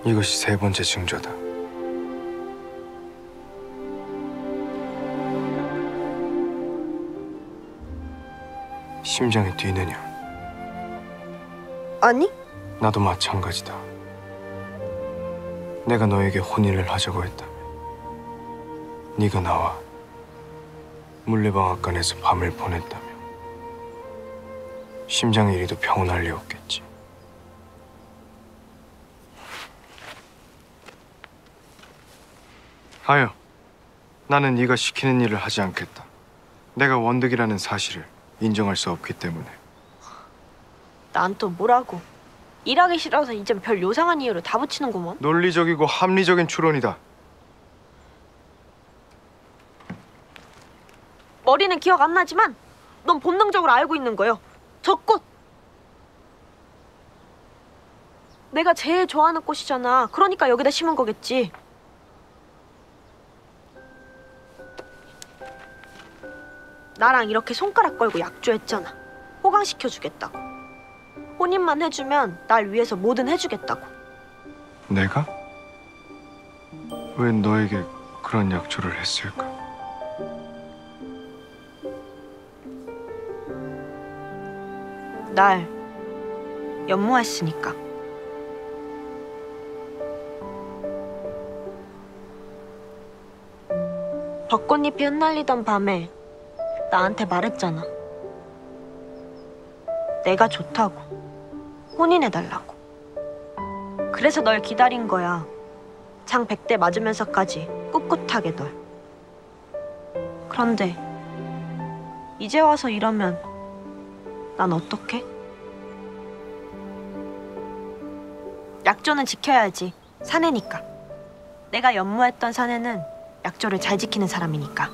이것이 세 번째 징조다. 심장이 뛰느냐? 아니? 나도 마찬가지다. 내가 너에게 혼인을 하자고 했다면 네가 나와 물레방앗간에서 밤을 보냈다면 심장이 이리도 평온할 리 없겠지. 하여, 나는 네가 시키는 일을 하지 않겠다. 내가 원득이라는 사실을 인정할 수 없기 때문에. 난 또 뭐라고. 일하기 싫어서 이젠 별 요상한 이유를 다 붙이는구먼. 논리적이고 합리적인 추론이다. 머리는 기억 안 나지만 넌 본능적으로 알고 있는 거요. 저 꽃. 내가 제일 좋아하는 꽃이잖아. 그러니까 여기다 심은 거겠지. 나랑 이렇게 손가락 걸고 약조했잖아. 호강시켜주겠다고. 혼인만 해주면 날 위해서 뭐든 해주겠다고. 내가? 왜 너에게 그런 약조를 했을까? 날 연모했으니까. 벚꽃잎이 흩날리던 밤에 나한테 말했잖아. 내가 좋다고. 혼인해달라고. 그래서 널 기다린 거야. 장 100대 맞으면서까지 꿋꿋하게 널. 그런데 이제 와서 이러면 난 어떡해? 약조는 지켜야지. 사내니까. 내가 연모했던 사내는 약조를 잘 지키는 사람이니까.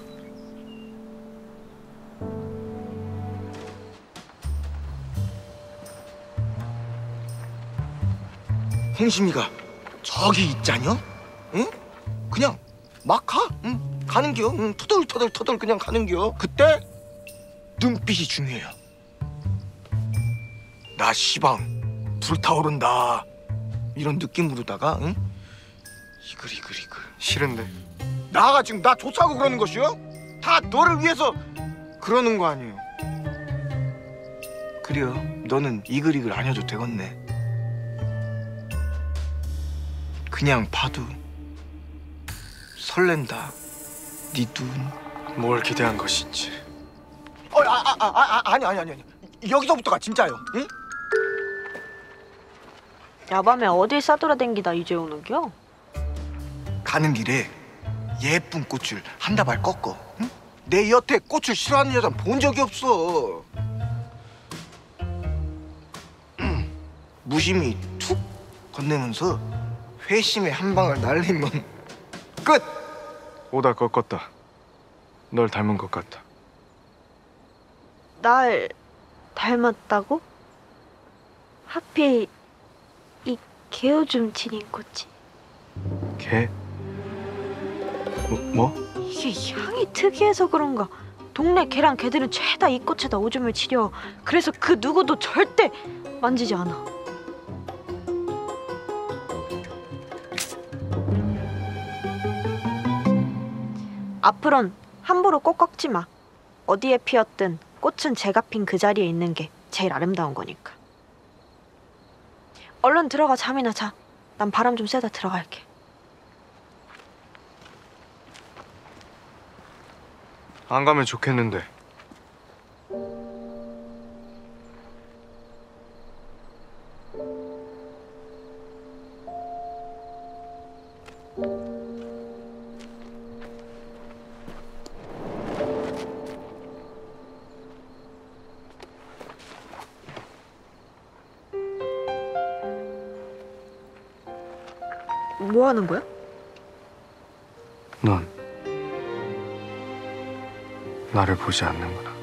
홍심이가 저기 있자녀? 응? 그냥 막 가? 응? 가는겨? 응? 터덜터덜 그냥 가는겨? 그때 눈빛이 중요해요. 나 시방 불타오른다 이런 느낌으로다가 응? 이글. 싫은데. 나가 지금 나 좋다고 그러는 것이요? 다 너를 위해서 그러는 거 아니에요. 그래요. 너는 이글 안 해도 되겠네. 그냥 봐도 설렌다. 네 눈. 뭘 기대한 것인지. 아니. 여기서부터가 진짜요. 응? 야밤에 어딜 싸돌아댕기다 이제 오는겨? 가는 길에 예쁜 꽃을 한 다발 꺾어. 응? 내 여태 꽃을 싫어하는 여자는 본 적이 없어. 무심히 툭 건네면서 회심의 한 방을 날리면 끝! 오다 꺾었다. 널 닮은 것 같아. 날 닮았다고? 하필 이 개오줌 지닌 꽃이. 개? 뭐? 이게 향이 특이해서 그런가. 동네 개랑 개들은 죄다 이 꽃에다 오줌을 지려. 그래서 그 누구도 절대 만지지 않아. 앞으론 함부로 꽃 꺾지 마. 어디에 피었든 꽃은 제가 핀 그 자리에 있는 게 제일 아름다운 거니까. 얼른 들어가 잠이나 자. 난 바람 좀 쐬다 들어갈게. 안 가면 좋겠는데. 뭐 하는 거야? 넌 나를 보지 않는구나.